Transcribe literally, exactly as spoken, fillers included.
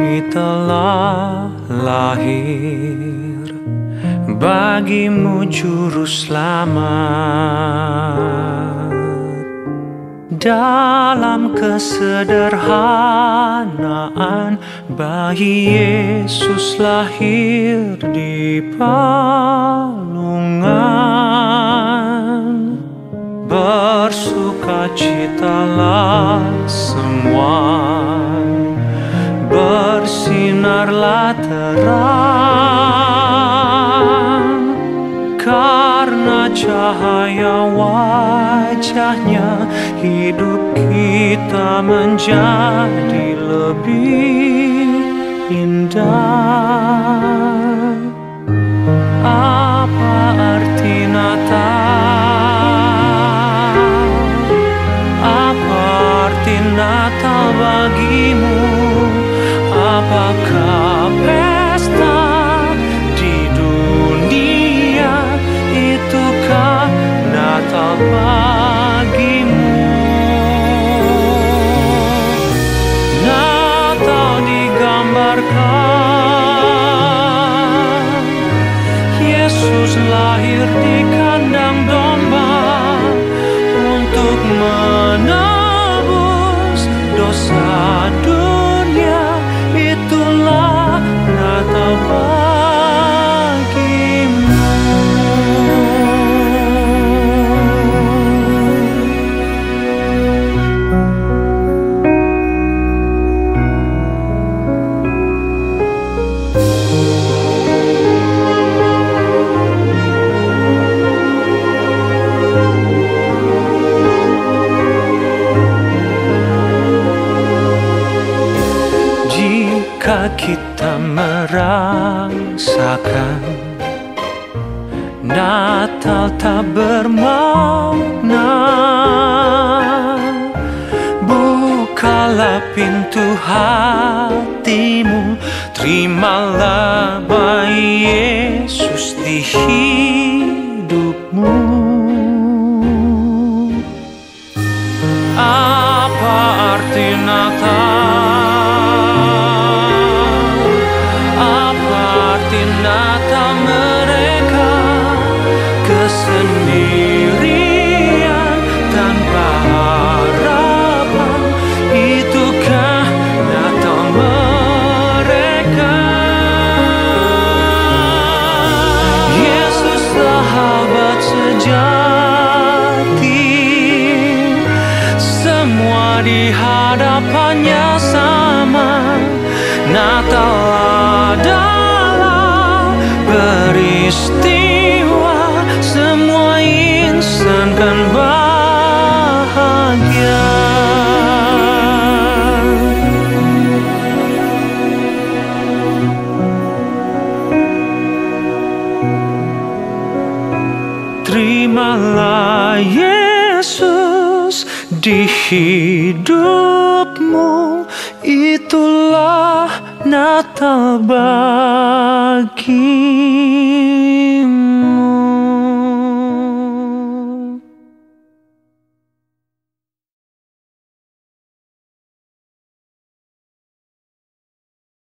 telah lahir, bagimu juru selamat. Dalam kesederhanaan bayi Yesus lahir di palungan. Bersukacitalah semua, bersinarlah terang, karena cahaya wajahnya hidup kita menjadi lebih indah. Apa arti Natal? Apa arti Natal bagimu? Apakah pesta di dunia? Itukah Natal bagimu? Natal digambarkan Yesus lahir di kandang domba untuk menebus dosa dunia. Itulah Natal bagimu. Jika kita merasakan Natal tak bermakna, bukalah pintu hatimu, terimalah bayi Yesus di hidupmu. Apa arti Natal? Natal mereka kesendirian tanpa harapan. Itukah Natal mereka? Yesus sahabat sejati, semua di hadapannya sama. Natal adalah peristiwa semua insan kan bahagia. Terimalah Yesus di hidupmu, itulah Natal bagimu.